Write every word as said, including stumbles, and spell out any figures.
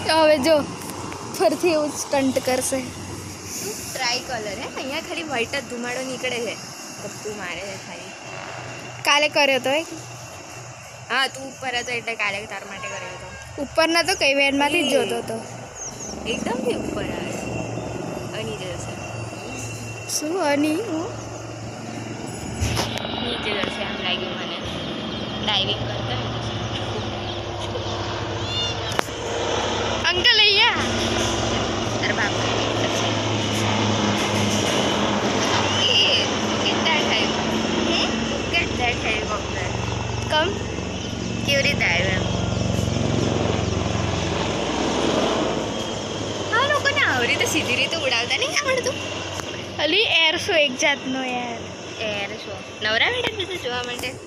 હવે જો ફરથી એવું સ્ટન્ટ કરશે. ટ્રાય કલર હે અહીંયા ખાલી વ્હાઈટ જ ધુમાડો નીકળે છે. ગપ્પુ મારે છે ખાલી. કાલે કર્યો તો હા તું ઉપર હતો એટલે કાલે તાર માટે કર્યો હતો. ઉપર ના તો કઈ વેનમાંથી જ જોતો હતો. એકદમ થી ઉપર આવે અની જશે. શું અની હું નીચે જશે આમ લાગ્યું મને ડાઇવિંગ કરતા અંકલ અહીંયા તાર બાપ કમ કેવી રીતે આવ્યું એમ આ લોકોને આવી રીતે સીધી રીતે ઉડાવતા નહીં આવડતું. અલી એર શો એક જાતનો યાર. એર શો નવરા બેઠા જોવા માટે.